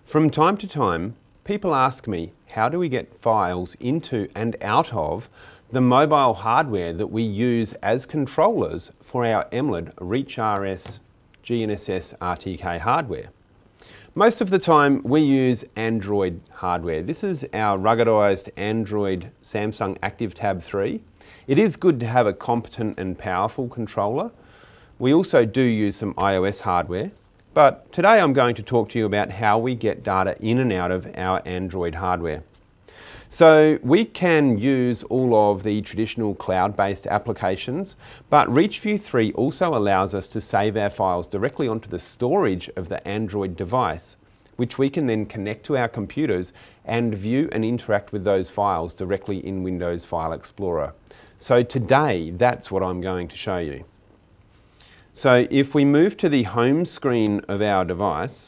From time to time, people ask me, how do we get files into and out of the mobile hardware that we use as controllers for our Emlid ReachRS GNSS RTK hardware? Most of the time we use Android hardware. This is our ruggedized Android Samsung ActiveTab 3. It is good to have a competent and powerful controller. We also do use some iOS hardware, but today I'm going to talk to you about how we get data in and out of our Android hardware. So we can use all of the traditional cloud-based applications, but Reachview 3 also allows us to save our files directly onto the storage of the Android device, which we can then connect to our computers and view and interact with those files directly in Windows File Explorer. So today, that's what I'm going to show you. So if we move to the home screen of our device,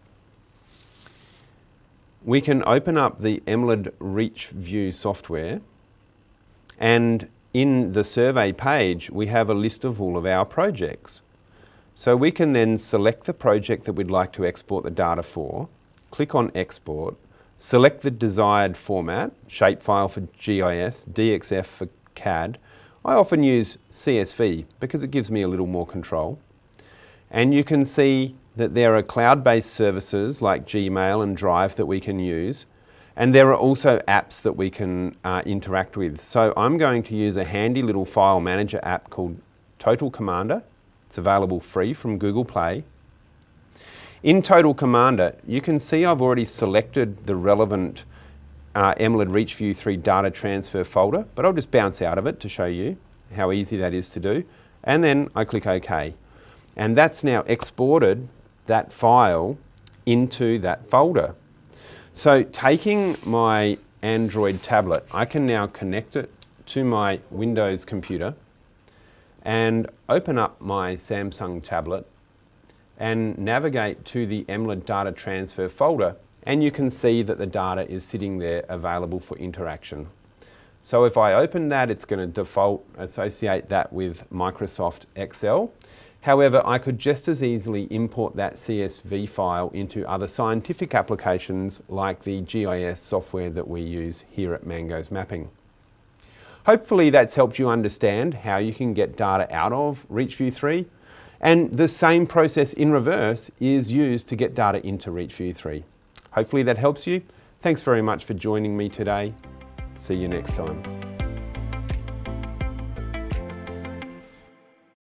we can open up the Emlid Reachview software, and in the survey page we have a list of all of our projects. So we can then select the project that we'd like to export the data for, click on Export, select the desired format, shapefile for GIS, DXF for CAD. I often use CSV because it gives me a little more control. And you can see that there are cloud-based services like Gmail and Drive that we can use, and there are also apps that we can interact with. So I'm going to use a handy little file manager app called Total Commander. It's available free from Google Play. In Total Commander, you can see I've already selected the relevant Emlid Reachview 3 data transfer folder, but I'll just bounce out of it to show you how easy that is to do. And then I click OK. And that's now exported that file into that folder. So taking my Android tablet, I can now connect it to my Windows computer and open up my Samsung tablet and navigate to the Emlid data transfer folder, and you can see that the data is sitting there available for interaction. So if I open that, it's going to default associate that with Microsoft Excel. However, I could just as easily import that CSV file into other scientific applications like the GIS software that we use here at Mango's Mapping. Hopefully that's helped you understand how you can get data out of Reachview 3, and the same process in reverse is used to get data into Reachview 3. Hopefully that helps you. Thanks very much for joining me today. See you next time.